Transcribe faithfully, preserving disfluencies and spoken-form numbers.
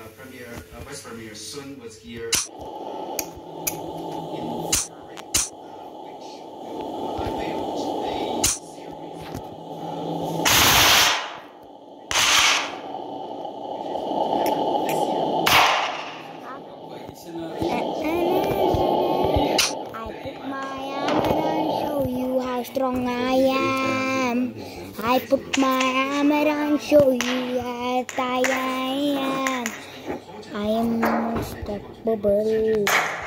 premiere, uh, West premiere Sun was here. Strong I am. I put my armor on, show you that I am. I am unstoppable.